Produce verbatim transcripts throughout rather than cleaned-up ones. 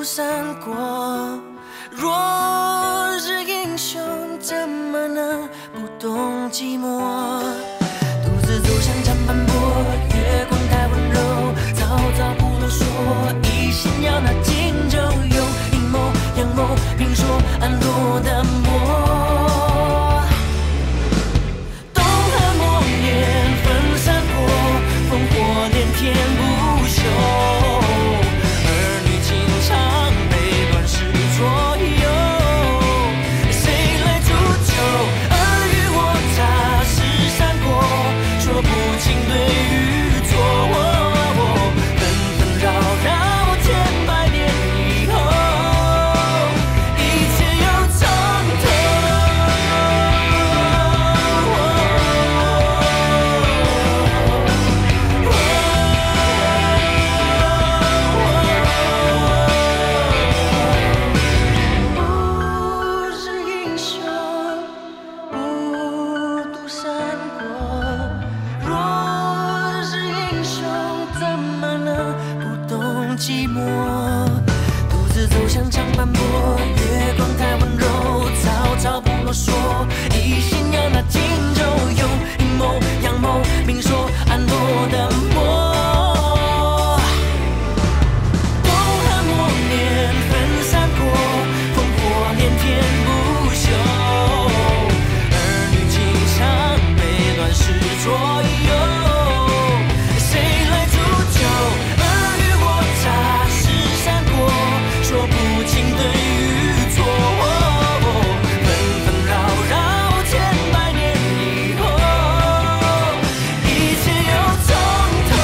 闪过。若是英雄，怎么能不懂寂寞？独自走向长坂坡，月光太温柔，早早不啰嗦，一心要拿金州，用阴谋阳谋，明说暗落的魔。 天不休，儿女情长被乱世左右，谁来煮酒？尔虞我诈是闪过，说不清对与错，纷纷扰扰千百年以后，一切又从头。 寂寞，独自走向长坂坡，月光太温柔，草草不啰嗦，一心要拿金州，用阴谋阳谋，明说暗落的魔。东汉末年分散过，烽火连天不休，儿女情长被乱世左右。 说不清对与错，纷纷扰扰千百年以后，一切又从头。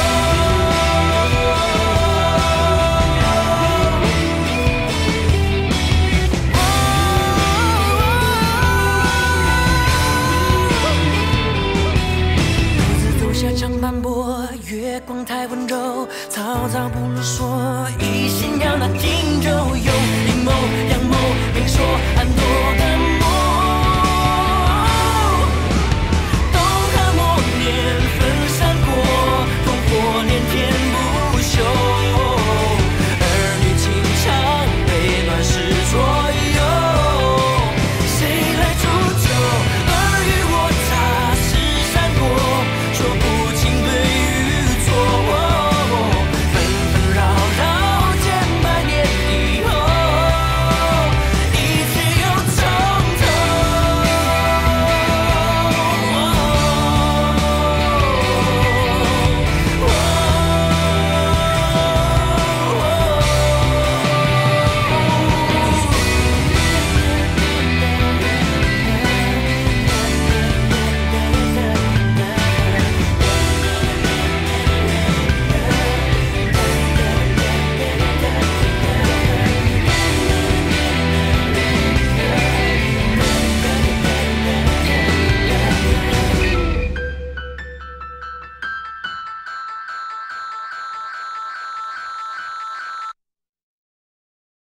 独自走下长坂坡，月光太温柔，草草不啰嗦，一心要拿金州。